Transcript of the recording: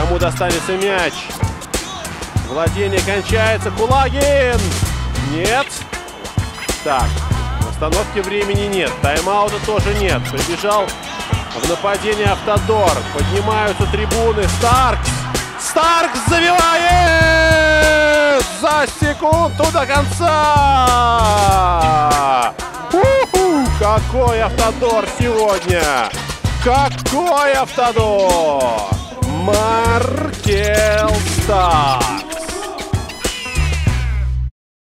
Кому достанется мяч? Владение кончается. Кулагин! Нет. Так, остановки времени нет. Тайм-аута тоже нет. Прибежал в нападение Автодор. Поднимаются трибуны. Старкс! Старкс забивает! За секунду до конца! Какой Автодор сегодня! Какой Автодор! Маркел Старкс!